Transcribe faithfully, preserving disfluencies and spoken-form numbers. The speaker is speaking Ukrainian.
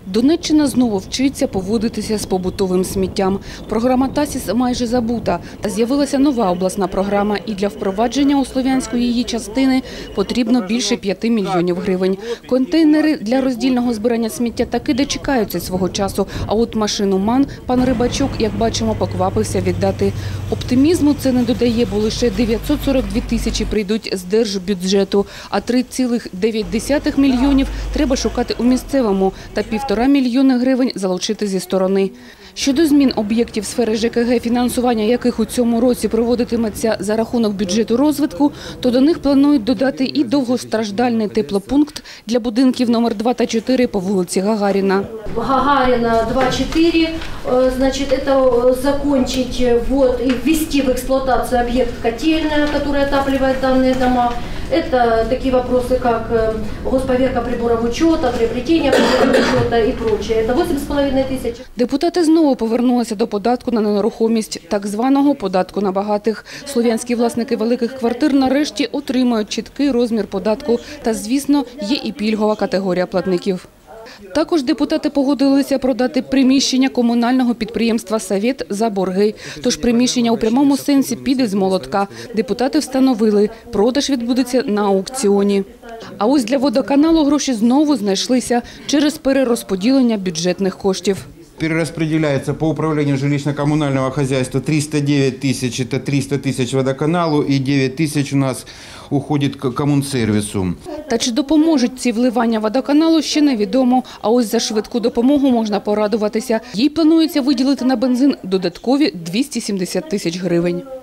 Донеччина знову вчиться поводитися з побутовим сміттям. Програма «Тасіс» майже забута. Та з'явилася нова обласна програма. І для впровадження у Слов'янську її частини потрібно більше п'яти мільйонів гривень. Контейнери для роздільного збирання сміття таки дочекаються свого часу. А от машину МАН пан Рибачук, як бачимо, поквапився віддати. Оптимізму це не додає, бо лише дев'ятсот сорок дві тисячі прийдуть з держбюджету, а три цілих дев'ять десятих мільйонів треба шукати у місцевому та півтора мільйони гривень залучити зі сторони. Щодо змін об'єктів сфери ЖКГ, фінансування яких у цьому році проводитиметься за рахунок бюджету розвитку, то до них планують додати і довгостраждальний теплопункт для будинків номер два та чотири по вулиці Гагаріна. Гагарина два-чотири, значит, это закончить вот и ввести в эксплуатацию объект котельная, который отапливает данные дома. Это такие вопросы, как госповерка приборов учета, приобретение приборов учета и прочее. Это восемь с половиной тысяч. Депутати знову повернулися до податку на нерухомість, так званого податку на багатих. Слов'янські власники великих квартир нарешті отримають чіткий розмір податку. Та, звісно, є і пільгова категорія платників. Також депутати погодилися продати приміщення комунального підприємства «Совєт» за борги. Тож приміщення у прямому сенсі піде з молотка. Депутати встановили, продаж відбудеться на аукціоні. А ось для водоканалу гроші знову знайшлися через перерозподілення бюджетних коштів. Перераспределяется по управлению жилищно-коммунального хозяйства триста девять тысяч, это триста тысяч водоканалу, и девять тысяч у нас уходит к коммунсервису. Та чи допоможуть ці вливання водоканалу, ще невідомо. А ось за швидку допомогу можна порадуватися. Їй планується виділити на бензин додаткові двісті сімдесят тисяч гривень.